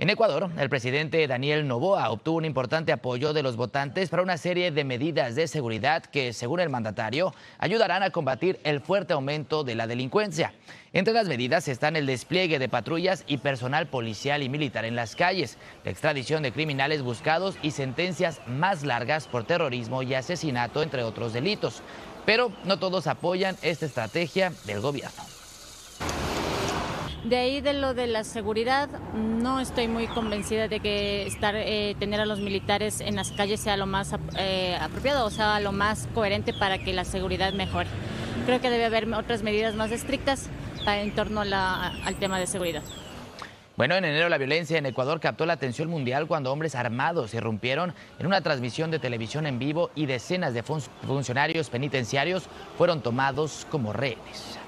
En Ecuador, el presidente Daniel Noboa obtuvo un importante apoyo de los votantes para una serie de medidas de seguridad que, según el mandatario, ayudarán a combatir el fuerte aumento de la delincuencia. Entre las medidas están el despliegue de patrullas y personal policial y militar en las calles, la extradición de criminales buscados y sentencias más largas por terrorismo y asesinato, entre otros delitos. Pero no todos apoyan esta estrategia del gobierno. De ahí de lo de la seguridad, no estoy muy convencida de que tener a los militares en las calles sea lo más apropiado, o sea, lo más coherente para que la seguridad mejore. Creo que debe haber otras medidas más estrictas en torno al tema de seguridad. Bueno, en enero la violencia en Ecuador captó la atención mundial cuando hombres armados irrumpieron en una transmisión de televisión en vivo y decenas de funcionarios penitenciarios fueron tomados como rehenes.